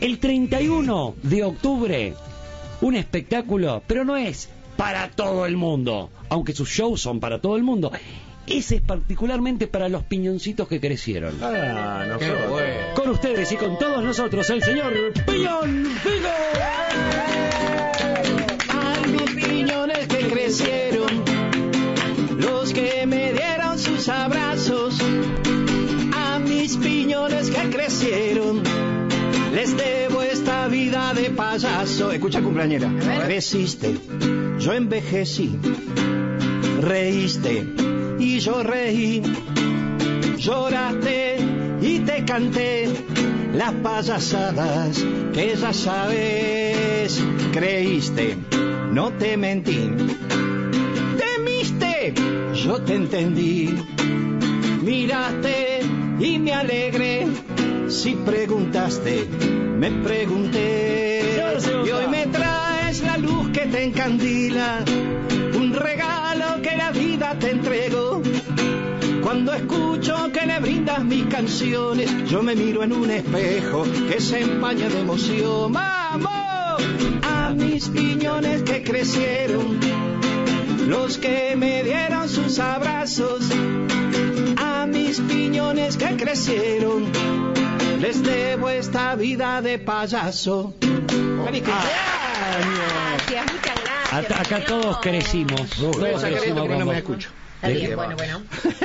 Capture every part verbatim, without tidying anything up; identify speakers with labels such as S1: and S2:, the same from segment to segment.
S1: El treinta y uno de octubre, un espectáculo, pero no es para todo el mundo, aunque sus shows son para todo el mundo. Ese es particularmente para los piñoncitos que crecieron.
S2: Ah, no
S3: Qué
S2: sé.
S3: bueno.
S1: Con ustedes y con todos nosotros, el señor Piñón Figo.
S4: A mis piñones que crecieron, los que me dieron sus abrazos, a mis piñones que crecieron, les debo esta vida de payaso. Escucha, cumpleañera. Creciste, yo envejecí, reíste y yo reí, lloraste y te canté las payasadas que ya sabes. Creíste, no te mentí, temiste, yo te entendí, miraste y me alegré, si preguntaste, me pregunté, y hoy me traes la luz que te encandila, un regalo que la vida te entregó. Cuando escucho que le brindas mis canciones, yo me miro en un espejo que se empaña de emoción. ¡Vamos! A mis piñones que crecieron, los que me dieron sus abrazos, a mis piñones que crecieron, les debo esta vida de payaso. ¡Feliz cumpleaños!
S5: Gracias, muchas gracias.
S1: Acá, acá todos crecimos. Todos crecimos
S4: porque no
S1: con
S4: me
S1: vos.
S4: escucho.
S5: Está bien, bueno, bueno.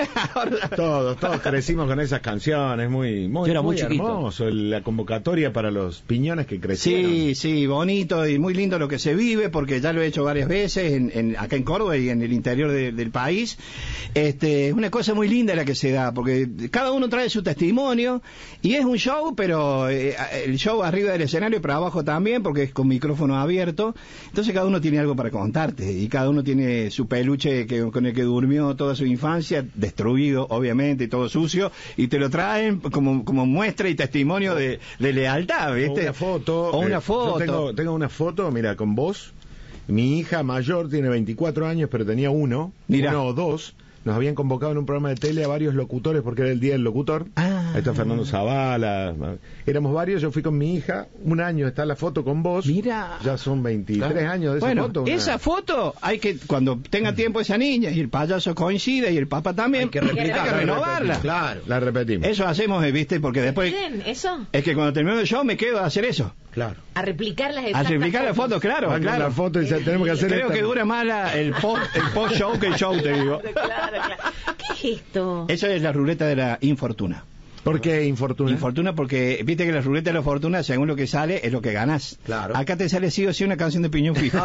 S2: Todos, todos crecimos con esas canciones, muy, muy,
S1: Yo era muy
S2: muy
S1: chiquito.
S2: hermoso, la convocatoria para los piñones que crecieron.
S4: Sí, sí, bonito y muy lindo lo que se vive, porque ya lo he hecho varias veces en, en, acá en Córdoba y en el interior de, del país. Este, es una cosa muy linda la que se da, porque cada uno trae su testimonio y es un show, pero eh, el show arriba del escenario, pero abajo también, porque es con micrófono abierto. Entonces cada uno tiene algo para contarte y cada uno tiene su peluche que, con el que durmió toda su infancia, destruido obviamente y todo sucio, y te lo traen como, como muestra y testimonio de, de lealtad, ¿viste?
S2: O una foto.
S4: O una
S2: eh,
S4: foto.
S2: Yo tengo, tengo una foto, mira, con vos. Mi hija mayor tiene veinticuatro años, pero tenía uno,
S4: Mirá.
S2: uno o dos. Nos habían convocado en un programa de tele a varios locutores porque era el día del locutor.
S4: Ah.
S2: Ahí está Fernando Zavala. Éramos varios, yo fui con mi hija. Un año está la foto con vos.
S4: Mira.
S2: Ya son veintitrés
S4: Claro.
S2: años de esa
S4: bueno,
S2: foto. una-
S4: esa foto hay que, cuando tenga tiempo esa niña y el payaso coincide y el papá también,
S3: Hay que replicarla.
S4: hay que renovarla.
S3: Claro.
S2: La repetimos.
S4: Eso hacemos, eh, ¿viste? Porque después
S5: ¿Miren eso?
S4: es que cuando termino el show me quedo a hacer eso.
S2: Claro.
S5: A replicar las
S4: A
S5: exactas
S4: replicar las fotos, claro,
S2: Va con
S4: claro.
S2: la foto y ya tenemos que hacer
S4: Creo
S2: esta-
S4: que dura más la- el post el post show que el show, te digo.
S5: Claro, claro. ¿Qué es esto?
S4: Eso es la ruleta de la infortuna.
S2: ¿Por qué infortuna?
S4: Infortuna porque viste que la ruleta de la fortuna, según lo que sale, es lo que ganas.
S3: Claro.
S4: Acá te sale sí o sí una canción de Piñón Fijo.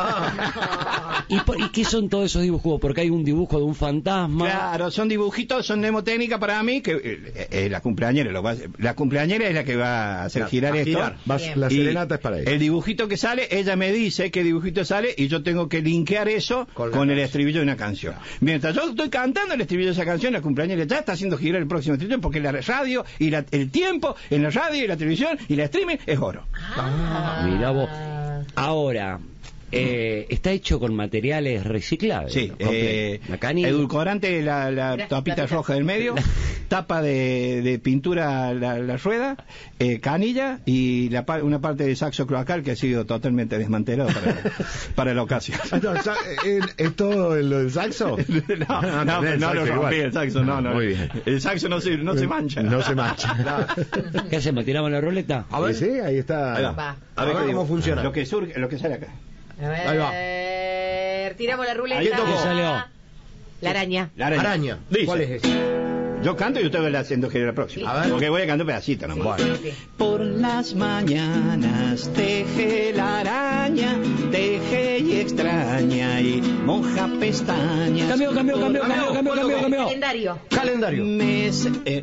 S1: ¿Y, por- ¿Y qué son todos esos dibujos? Porque hay un dibujo de un fantasma.
S4: Claro, son dibujitos, son mnemotécnica para mí, que eh, eh, la cumpleañera, lo va a hacer- la cumpleañera es la que va a hacer
S3: La-
S4: girar
S3: a
S4: esto.
S3: girar.
S2: Vas-
S5: Bien.
S2: la
S4: Y
S2: serenata es para ella.
S4: el dibujito que sale, ella me dice qué dibujito sale y yo tengo que linkear eso
S3: Con
S4: con,
S3: la
S4: el
S3: canción.
S4: estribillo de una canción. Mientras yo estoy cantando el estribillo de esa canción, la cumpleañera ya está haciendo girar el próximo estribillo porque la radio y la- el tiempo en la radio y la televisión y la streaming es oro.
S5: Ah.
S1: Mirá vos. Ahora, eh, está hecho con materiales reciclables.
S4: Sí,
S1: ¿no?
S4: eh,
S1: La canilla.
S4: edulcorante, la, la
S5: Mira,
S4: tapita
S5: tapita.
S4: roja del medio, tapa de, de pintura la, la rueda, eh, canilla y la, pa- una parte de saxo cloacal que ha sido totalmente desmantelado para, para la ocasión.
S2: Ah, no, sa- eh, ¿Es todo lo del saxo?
S4: No, no, no,
S2: tenés
S4: no lo
S2: saxo
S4: rompí
S2: igual.
S4: el saxo, no, no.
S2: Muy bien.
S4: El saxo no se, no se mancha.
S2: No se mancha.
S1: ¿Qué hacemos? ¿Tiramos la ruleta?
S3: A ver.
S2: Sí, sí, ahí está.
S4: Ahí va.
S5: Va.
S3: A ver
S4: qué
S3: cómo
S4: digo.
S3: funciona.
S4: Lo que surge, lo que sale acá.
S5: A ver,
S3: Ahí va.
S5: tiramos la ruleta.
S4: Ahí tocó.
S1: ¿Qué salió?
S5: La araña.
S4: La araña.
S3: Araña.
S4: Dice.
S3: ¿Cuál es ese?
S4: Yo canto y usted va haciendo girar la próxima.
S3: A ver.
S4: Porque voy a cantar un pedacito nomás.
S3: Bueno.
S5: Sí.
S4: Por las mañanas teje la araña, teje y extraña y moja pestañas.
S1: Cambio, cambio, cambio, cambio, cambio, cambio, cambio.
S5: Calendario.
S3: Calendario.
S4: Mes- eh,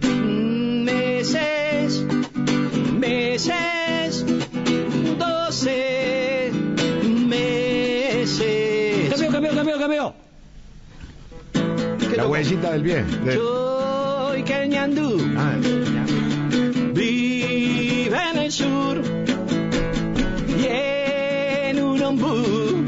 S4: meses, meses, doce meses.
S1: Cambio, cambio, cambio, cambio.
S2: La huellita del pie. del-
S4: Soy Keñandú,
S2: Ah,
S4: vive en el sur y en un ombú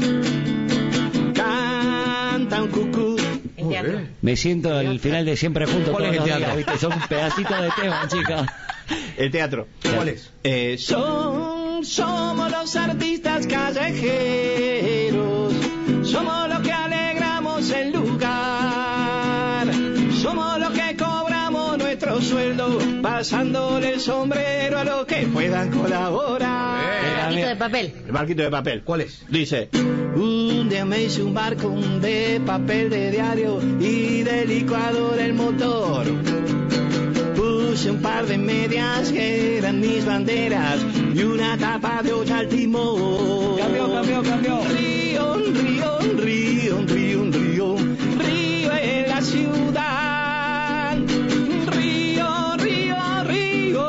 S4: canta un cucú.
S5: En teatro.
S1: Me siento al final de Siempre Juntos.
S3: ¿Cuál
S1: todos
S3: es el
S1: los días,
S3: teatro?
S1: ¿viste? Son pedacitos de tema, chicas.
S4: El teatro.
S3: ¿Cuál es?
S4: Eh, son Somos los artistas callejeros, somos los que alegramos el lugar, somos los que cobramos nuestro sueldo, pasándole el sombrero a los que puedan colaborar.
S5: El barquito de papel.
S4: El barquito de papel.
S3: ¿Cuál es?
S4: Dice: un día me hice un barco de papel de diario y de licuadora el motor. Puse un par de medias que eran mis banderas y una tapa de olla al timón.
S1: Cambió, cambió, cambió.
S4: Río, un río, un río, un río, un río, río en la ciudad. Río, río, río,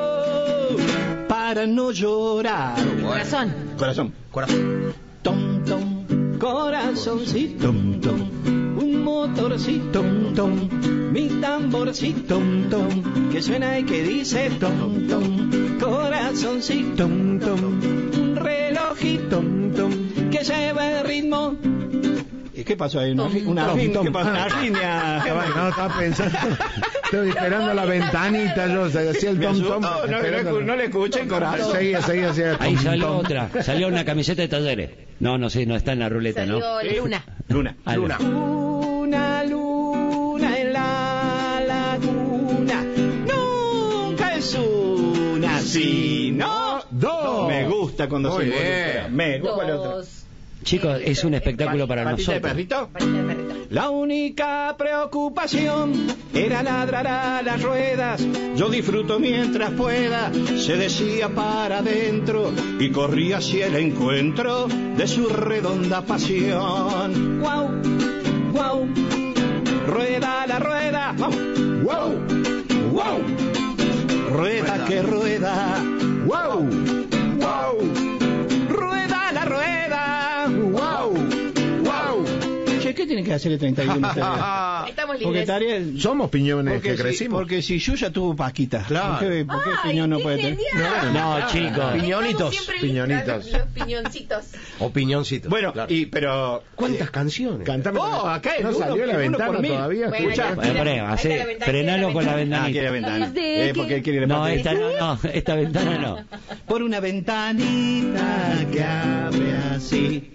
S4: para no llorar.
S5: Corazón.
S4: Corazón.
S3: Corazón.
S4: Tom, tom, corazoncito, tom, tom, un motorcito, tom, tom, mi tamborcito, tom, tom, que suena y que dice tom, tom, corazoncito, tom, tom, un relojito, tom, tom, que lleva el ritmo. ¿Y qué pasó ahí? Una, una,
S2: Tom,
S4: fin-
S2: tom.
S4: ¿Qué pasó? Una línea.
S2: No, estaba pensando. Estoy esperando la ventanita, yo se decía el
S4: Me
S2: tom
S4: asustó.
S2: tom.
S4: No, no,
S2: esperando-
S4: no, no le escuché el corazón.
S2: Seguía, seguía, seguía.
S1: Ahí
S2: tom,
S1: salió
S2: tom.
S1: otra. Salió una camiseta de Talleres. No, no sé, no está en la ruleta, ¿no?
S5: Salió Luna.
S4: Luna.
S1: Ah,
S3: Luna.
S4: Una luna en la laguna nunca es una, sino
S2: Dos.
S4: Me gusta cuando
S3: Muy
S4: se
S3: bien.
S4: involucra. Me gusta el otro.
S5: Dos.
S1: Chicos, es un espectáculo para
S4: ¿Patita de
S1: nosotros.
S4: perrito?
S5: Patita de perrito.
S4: La única preocupación era ladrar a las ruedas. Yo disfruto mientras pueda, se decía para adentro y corría hacia el encuentro de su redonda pasión. Guau, guau, rueda la rueda, vamos. Guau, guau, rueda que rueda. Guau, guau, rueda la rueda. Guau, guau. Che, ¿qué tiene que hacer el treinta y uno ustedes?
S5: Estamos
S4: Porque
S5: libres.
S4: estaría...
S2: Somos piñones
S4: Porque
S2: que
S4: si,
S2: crecimos.
S4: porque si Yuya tuvo Paquita,
S3: Claro.
S4: ¿por qué, por qué
S5: Ay,
S4: Piñón no
S5: qué
S4: puede tener?
S5: genial.
S1: No, chicos.
S3: Piñonitos.
S5: Siempre
S2: Piñonitos.
S5: listos, Los piñoncitos.
S3: O piñoncito.
S4: Bueno,
S3: claro.
S4: y pero...
S3: ¿Cuántas canciones?
S2: Cantame.
S4: Oh, acá el
S2: no
S4: uno-
S2: salió la
S4: el uno
S2: ventana
S4: por mil.
S2: todavía.
S5: Bueno,
S2: escucha.
S5: ahí
S1: Bueno,
S5: Ahí
S1: poné,
S5: está
S1: hacé-
S5: la ventana,
S1: frenalo
S5: ahí
S1: con
S5: está
S1: la
S5: la
S4: Ah, quiere
S1: ventanita.
S4: ventana. Eh, porque él quiere la
S1: No,
S4: parte-
S1: esta no, no, esta ventana no.
S4: Por una ventanita que abre así.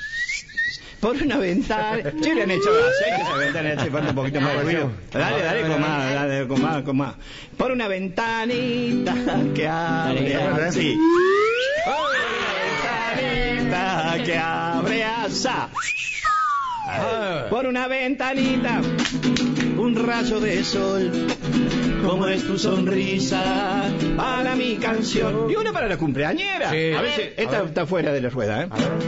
S4: Por una ventana... Che, le han hecho aceite esa ventana, hace falta un poquito más de ruido. Dale, dale, con más, dale, con más, con más. Por una ventanita que abre
S1: Dale,
S4: así. Por una ventanita que abre así. Por una ventanita, un rayo de sol. Como es tu sonrisa para mi canción. Y una para la cumpleañera.
S3: Sí.
S4: A ver, esta está fuera de la rueda, ¿eh?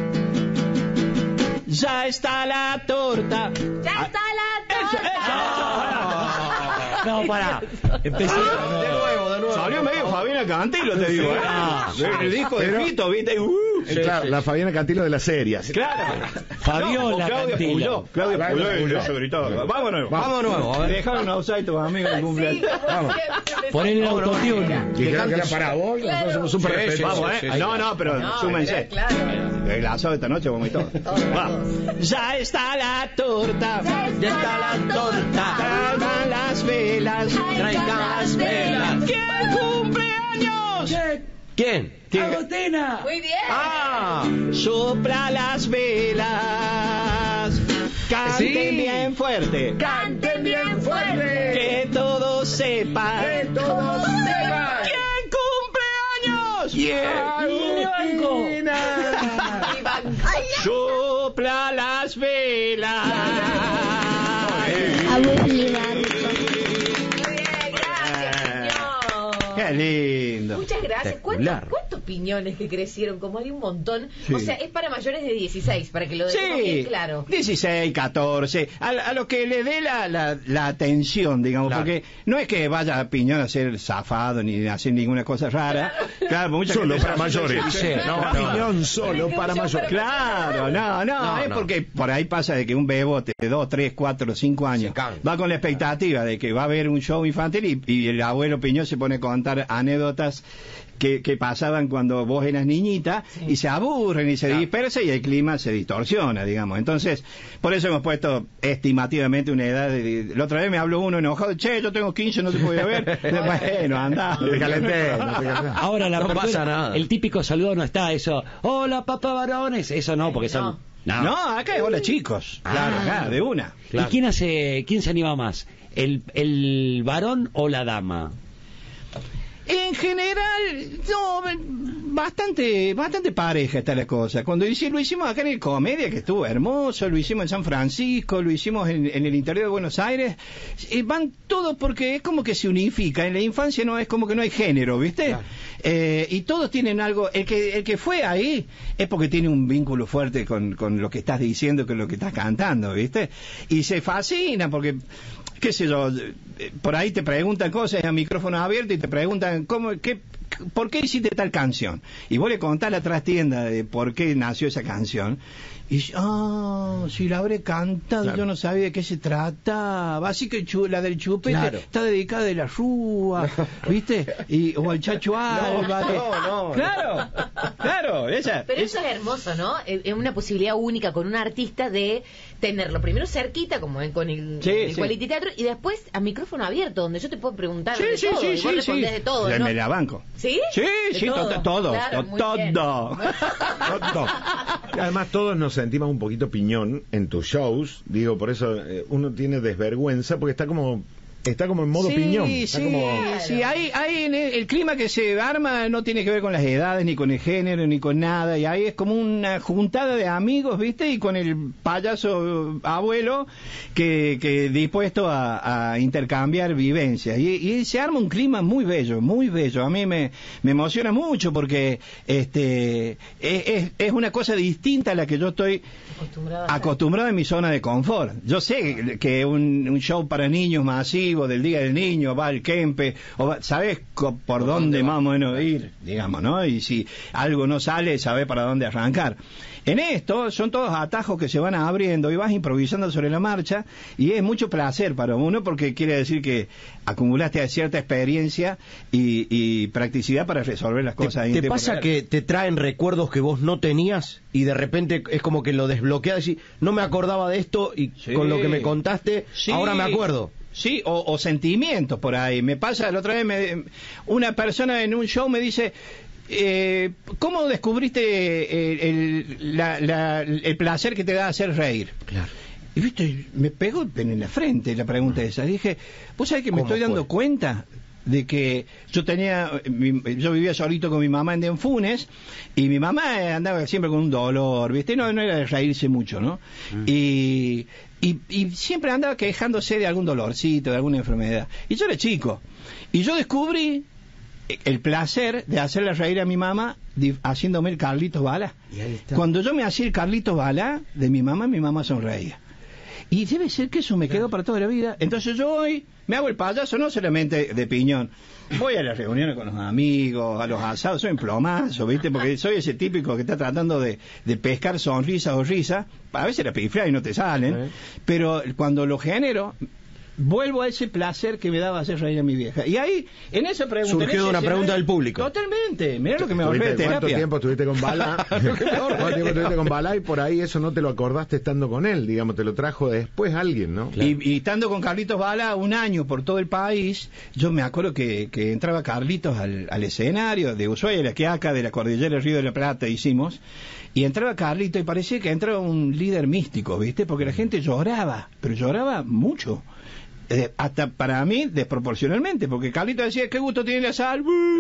S4: Ya está la torta.
S5: ¡Ya está la
S4: Eso,
S5: torta!
S4: eso.
S1: No, pará. Empecé.
S3: Ah, de nuevo, de nuevo.
S4: Salió medio Fabiana Cantilo, te digo, ¿eh?
S1: Ah,
S4: El disco de
S2: pero-
S4: Fito, ¿viste? Uh,
S2: Eh, claro, la Fabiana Cantilo de las series.
S4: claro.
S1: Fabiola
S4: No, o Claudia
S1: Cantilo.
S4: Puyó. Claudia
S2: Claudia
S4: Puyó,
S2: Puyó.
S4: eso gritó. Vámonos.
S3: Vamos de nuevo, a ver.
S4: Dejaron a Osai tus amigos en el cumpleaños.
S2: Vamos.
S1: Poner el autotune.
S2: Dijeron que era para vos, nosotros somos súper
S3: Sí, sí,
S2: respetuosos.
S4: Vamos,
S3: sí,
S4: ¿eh?
S3: sí,
S4: No,
S3: sí.
S4: no, pero
S5: No,
S4: súmense.
S5: claro.
S4: El asado esta noche vamos y todo. Vamos. Ya está la torta.
S5: Ya está la torta.
S4: Traigan las velas.
S5: Traigan las velas.
S4: ¿Quién cumple años?
S3: ¿Quién?
S1: ¡Agustina!
S5: Muy bien.
S3: Ah,
S4: Sopla las velas. Canten
S3: Sí.
S4: bien fuerte.
S5: Canten bien fuerte.
S4: Que todos sepan.
S5: Que todos sepan.
S4: ¿Quién cumple años?
S5: Iván.
S4: Sopla las velas.
S5: Muy bien, gracias, señor.
S4: Qué lindo.
S5: Muchas gracias. ¿Cuántos,
S3: Espectacular.
S5: ¿Cuántos piñones que crecieron? Como hay un montón.
S4: Sí.
S5: O sea, es para mayores de dieciséis, para que lo dejemos bien
S4: Sí,
S5: claro.
S4: dieciséis, catorce, a, a lo que le dé la, la, la atención, digamos,
S3: Claro.
S4: porque no es que vaya a Piñón a ser zafado ni a hacer ninguna cosa rara. Claro, mucha
S2: Solo
S4: gente
S2: para
S4: se-
S2: mayores.
S4: Sí, no, no.
S2: Opinión solo para mayores.
S4: Claro, no, no,
S3: No,
S4: es
S3: no.
S4: porque por ahí pasa de que un bebote de dos, tres, cuatro, cinco años
S3: Se cansa.
S4: va con la expectativa de que va a haber un show infantil y, y el abuelo Piñón se pone a contar anécdotas que, que pasaban cuando vos eras niñita, sí. y se aburren y se claro. dispersan y el clima se distorsiona, digamos. Entonces, por eso hemos puesto estimativamente una edad de... La otra vez me habló uno enojado, che, yo tengo quince, no te voy a ver. Bueno, anda.
S2: No te calenté, no te calenté.
S1: Ahora la
S3: no
S1: apertura,
S3: pasa nada.
S1: El típico saludo no está, eso, hola papá varones, eso no, porque son...
S4: No, no acá es hola chicos,
S1: ah,
S4: claro, acá, de una.
S1: Claro. ¿Y quién hace, quién se anima más? ¿El, el varón o la dama?
S4: En general, no, bastante, bastante pareja está la cosa. Cuando hice, lo hicimos acá en el Comedia, que estuvo hermoso, lo hicimos en San Francisco, lo hicimos en, en el interior de Buenos Aires, y van todos porque es como que se unifica. En la infancia no es como que no hay género, ¿viste? Claro. Eh, y todos tienen algo. El que el que fue ahí es porque tiene un vínculo fuerte con, con lo que estás diciendo, con lo que estás cantando, ¿viste? Y se fascina porque, qué sé yo, por ahí te preguntan cosas a micrófono abierto y te preguntan cómo, qué, por qué hiciste tal canción, y vos le contás la trastienda de por qué nació esa canción, y ah, oh, si la habré cantado, claro. yo no sabía de qué se trataba, así que chu, la del chupete claro. está dedicada de la Rúa, ¿viste? Y, o al Chacho Alba.
S3: No, no, no,
S4: claro, claro, esa,
S5: pero
S4: esa.
S5: eso es hermoso, ¿no? Es una posibilidad única con un artista de tenerlo primero cerquita, como en, con el,
S4: sí,
S5: el
S4: sí.
S5: Quality Teatro, y después a micrófono abierto, donde yo te puedo preguntar
S4: sí,
S5: de
S4: sí,
S5: todo,
S4: sí,
S5: y vos
S4: sí,
S5: respondés
S4: sí.
S5: de todo,
S4: Ya
S5: ¿no?
S4: me la banco.
S5: ¿Sí?
S4: Sí,
S5: de
S4: sí,
S5: todo,
S4: to todo,
S5: claro,
S4: to
S5: muy
S4: todo.
S5: bien.
S2: todo. Además, todos nos sentimos un poquito piñón en tus shows, digo, por eso eh, uno tiene desvergüenza, porque está como... Está como en modo
S4: sí,
S2: piñón. Está
S4: sí,
S2: como...
S4: sí, hay, hay en el, el clima que se arma no tiene que ver con las edades, ni con el género, ni con nada, y ahí es como una juntada de amigos, ¿viste? Y con el payaso abuelo que, que dispuesto a, a intercambiar vivencias. Y, y se arma un clima muy bello, muy bello. A mí me, me emociona mucho porque este es, es, es una cosa distinta a la que yo estoy acostumbrado, acostumbrado en mi zona de confort. Yo sé que un, un show para niños masivo del Día del Niño, va al Kempe, o va, sabes por, por dónde más o menos ir, digamos, ¿no? Y si algo no sale, sabes para dónde arrancar. En esto son todos atajos que se van abriendo y vas improvisando sobre la marcha, y es mucho placer para uno porque quiere decir que acumulaste cierta experiencia y, y practicidad para resolver las cosas.
S3: ¿Te, te pasa que te traen recuerdos que vos no tenías y de repente es como que lo desbloqueas y no me acordaba de esto y sí. con lo que me contaste, sí. ahora me acuerdo?
S4: Sí, o, o sentimientos por ahí. Me pasa, la otra vez me, una persona en un show me dice, eh, ¿cómo descubriste el, el, la, la, el placer que te da hacer reír?
S3: Claro.
S4: Y viste, me pegó en la frente la pregunta esa. Dije, ¿vos sabés que me estoy dando fue? cuenta de que yo tenía, yo vivía solito con mi mamá en Denfunes, y mi mamá andaba siempre con un dolor, ¿viste? No, no era de reírse mucho, ¿no? Mm. Y... Y, y siempre andaba quejándose de algún dolorcito, de alguna enfermedad. Y yo era chico. Y yo descubrí el placer de hacerle reír a mi mamá haciéndome el Carlitos Balá. Cuando yo me hacía el Carlitos Balá de mi mamá, mi mamá sonreía. Y debe ser que eso me quedó para toda la vida. Entonces yo hoy me hago el payaso, no solamente de piñón. Voy a las reuniones con los amigos, a los asados, soy un plomazo, ¿viste? Porque soy ese típico que está tratando de, de pescar sonrisas o risas. A veces la pifia y no te salen. ¿Sí? Pero cuando lo genero, vuelvo a ese placer que me daba hacer reír a mi vieja. Y ahí, en esa pregunta...
S3: Surgió de una pregunta del público.
S4: Totalmente. Mirá lo que me ahorré de terapia.
S2: ¿Cuánto tiempo estuviste con Balá? ¿Cuánto tiempo estuviste con Balá? Y por ahí eso no te lo acordaste estando con él, digamos, te lo trajo después alguien, ¿no?
S4: Claro. Y, y estando con Carlitos Balá un año por todo el país, yo me acuerdo que, que entraba Carlitos al, al escenario de Ushuaia, la que acá de la cordillera del Río de la Plata hicimos, y entraba Carlitos y parecía que entraba un líder místico, ¿viste? Porque la gente lloraba, pero lloraba mucho. Eh, hasta para mí desproporcionalmente, porque Carlito decía, qué gusto tiene la sal.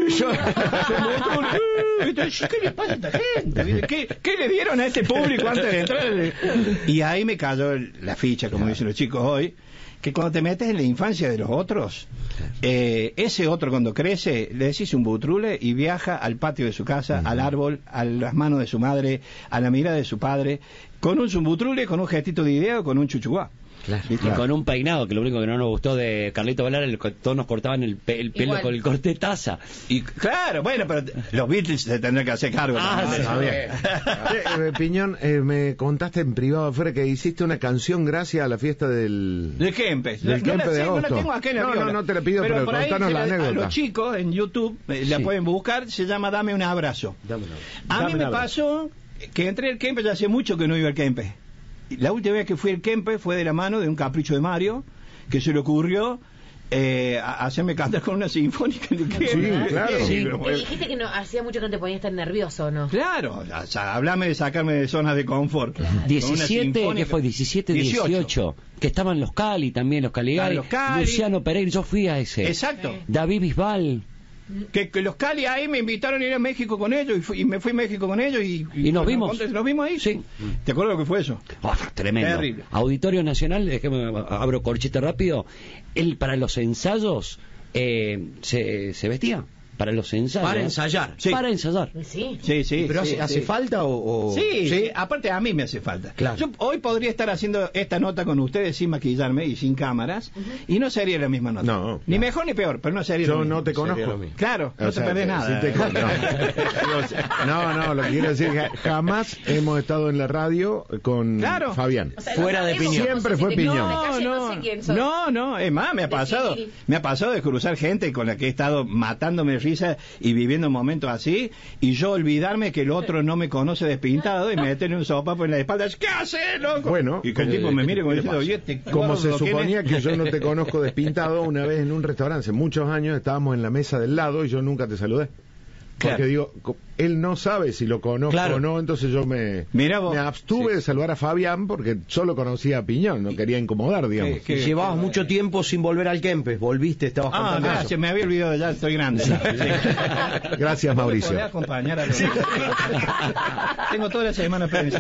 S4: ¿Qué le pasa a esta gente? ¿Qué, ¿Qué le dieron a este público antes de entrar? Y ahí me cayó la ficha, como dicen los chicos hoy, que cuando te metes en la infancia de los otros, eh, ese otro cuando crece, le decís un butrule y viaja al patio de su casa, uh-huh. al árbol, a las manos de su madre, a la mirada de su padre, con un zumbutrule, con un gestito de idea o con un chuchuá.
S3: Claro.
S1: Y
S2: Claro.
S1: con un peinado, que lo único que no nos gustó de Carlito Valara, el- todos nos cortaban el, pe- el pelo
S5: Igual.
S1: con el corte taza.
S6: Y claro, bueno, pero los Beatles se tendrán que hacer cargo.
S1: Ah,
S6: también.
S1: sí.
S2: Ah, bien. Eh, eh, Piñón, eh, me contaste en privado afuera que hiciste una canción gracias a la fiesta del...
S6: Del Kempes.
S2: Del
S6: No la-
S2: Kempes de
S6: sí, no la
S2: agosto.
S6: tengo acá en la
S2: No,
S6: viola.
S2: no, no te la pido, pero
S6: por ahí
S2: contanos
S6: se
S2: la
S6: A
S2: anécdota.
S6: los chicos en YouTube eh, la
S1: Sí.
S6: pueden buscar, se llama Dame un abrazo.
S3: Dame una-
S6: A
S2: Dame
S6: mí
S2: un
S6: me
S2: abrazo.
S6: pasó que entré al Kempes, ya hace mucho que no iba al Kempes. Y la última vez que fui al Kempes fue de la mano de un capricho de Mario, que se le ocurrió eh, a- hacerme cantar con una sinfónica en el Kempes.
S2: Sí, claro.
S1: Sí.
S6: pero
S5: Y
S6: bueno.
S5: dijiste que no, hacía mucho que no te ponías tan nervioso, ¿no?
S6: Claro, o sea, hablame de sacarme de zonas de confort. Con una
S1: diecisiete,
S6: sinfónica-
S1: ¿qué fue? diecisiete, dieciocho. Que estaban los Cali también, los Caligari.
S6: Ah, los Cali.
S1: Luciano Pereira, yo fui a ese.
S6: Exacto.
S1: David Bisbal.
S6: Que, que los Cali ahí me invitaron a ir a México con ellos y, fui- y me fui a México con ellos y,
S1: ¿Y nos vimos?
S6: ¿Nos vimos ahí?
S1: Sí.
S6: ¿Te acuerdas lo que fue eso?
S1: Oh, tremendo.
S6: Terrible.
S1: Auditorio Nacional, déjeme, abro corchete rápido. Él para los ensayos eh, se, se vestía. Para los ensayos.
S3: Para ensayar.
S6: Sí.
S1: Para ensayar.
S5: Sí.
S6: Sí, sí.
S3: ¿Pero
S6: sí,
S3: hace, hace
S6: sí.
S3: falta o...? o-
S6: Sí, sí, aparte a mí me hace falta.
S3: Claro.
S6: Yo hoy podría estar haciendo esta nota con ustedes sin maquillarme y sin cámaras y no sería la misma nota.
S2: No.
S6: Ni mejor ni peor, pero no sería lo
S2: Yo
S6: mismo.
S2: no te
S3: Sería
S2: conozco.
S3: lo mismo.
S6: Claro, no
S2: O
S6: te
S2: sea,
S6: perdés
S2: sí
S6: nada.
S2: te con- no. no, no, lo que quiero decir es que jamás hemos estado en la radio con
S6: Claro.
S2: Fabián.
S5: O sea,
S3: Fuera
S5: no
S3: de
S5: sabemos
S3: Piñón.
S5: cómo
S2: Siempre
S5: se
S2: fue
S5: siente.
S2: Piñón.
S5: No, me calle,
S6: No,
S5: no sé quién soy.
S6: no, no, es más, me ha pasado,
S5: Decidí.
S6: me ha pasado de cruzar gente con la que he estado matándome de risa y viviendo momentos así, y yo olvidarme que el otro no me conoce despintado y me meterle un sopapo en la espalda, ¿qué haces, loco?
S2: Bueno,
S6: y que el
S2: como-
S6: tipo me mire como
S2: ¿qué
S6: diciendo,
S2: pasa?
S6: oye, este
S2: Como
S6: gordo,
S2: se
S6: ¿quién es?
S2: suponía que yo no te conozco despintado, una vez en un restaurante, hace muchos años, estábamos en la mesa del lado y yo nunca te saludé. Porque
S6: Claro.
S2: digo, co- él no sabe si lo conozco
S3: Claro.
S2: o no, entonces yo me,
S6: Mirá vos.
S2: me abstuve
S6: Sí.
S2: de saludar a Fabián porque solo conocía a Piñón, no quería incomodar, digamos.
S6: ¿Qué-
S3: Y
S6: qué-
S3: llevabas mucho tiempo sin volver al Kempes, volviste, estabas
S6: Ah,
S3: contando
S6: gracias,
S3: eso.
S6: me había olvidado ya, estoy grande. Sí.
S2: Gracias,
S6: ¿No me
S2: Mauricio.
S6: podés acompañar a los- Tengo toda la semana prensa.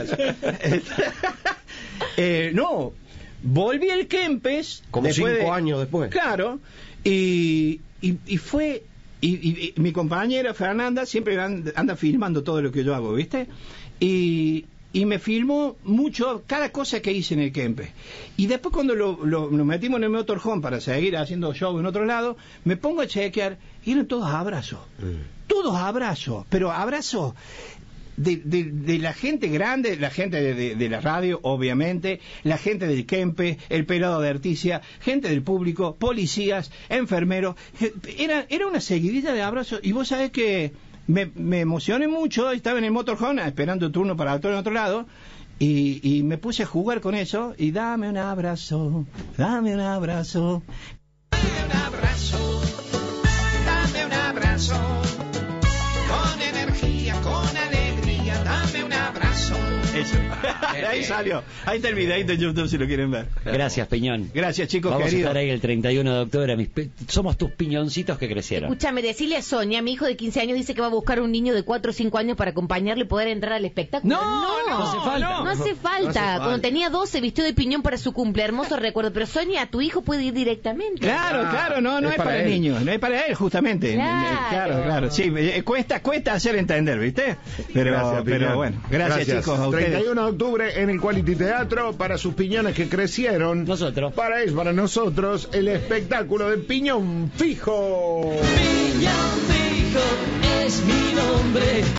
S6: eh, no, volví al Kempes.
S3: Como
S6: después
S3: cinco
S6: de-
S3: años después.
S6: Claro, y, y, y fue. Y, y- y mi compañera Fernanda siempre anda, anda filmando todo lo que yo hago, ¿viste? Y, y me filmó mucho cada cosa que hice en el Kempes. Y después cuando lo, lo- nos metimos en el motorhome para seguir haciendo show en otro lado, me pongo a chequear y eran todos abrazos. Todos abrazos, pero abrazos de, de, de la gente grande, la gente de, de- de la radio, obviamente, la gente del Kempes, el pelado de Articia, gente del público, policías, enfermeros. Era, era una seguidilla de abrazos y vos sabés que me, me emocioné mucho, estaba en el motorhome esperando turno para actuar en otro lado. Y, y me puse a jugar con eso y dame un abrazo, dame un abrazo, dame un abrazo, dame un abrazo, con energía, con alegría, dame un abrazo. Eso, ahí salió, ahí está el videito en YouTube si lo quieren ver.
S1: Gracias, Piñón.
S6: Gracias, chicos
S1: Vamos a
S6: queridos.
S1: estar ahí el treinta y uno de octubre. Mis pe- Somos tus piñoncitos que crecieron.
S5: Escúchame, decirle a Sonia, mi hijo de quince años dice que va a buscar un niño de cuatro o cinco años para acompañarle y poder entrar al espectáculo.
S6: No, no,
S1: no hace falta.
S5: No hace falta.
S3: No hace falta.
S5: Cuando tenía doce vistió de piñón para su cumple, hermoso recuerdo. Pero Sonia, tu hijo puede ir directamente.
S6: Claro,
S2: Ah,
S6: claro, no, no
S2: es
S6: es,
S2: para
S6: para,
S2: él.
S6: niños, no es para él justamente.
S5: Claro.
S6: claro, claro. Sí, eh, cuesta, cuesta hacer entender, ¿viste? Pero,
S2: Gracias,
S6: pero
S2: Piñón.
S6: bueno, gracias, chicos a ustedes.
S2: treinta y uno de octubre en el Quality Teatro para sus piñones que crecieron.
S1: Nosotros.
S2: Para es para nosotros el espectáculo de Piñón Fijo.
S7: Piñón Fijo es mi nombre.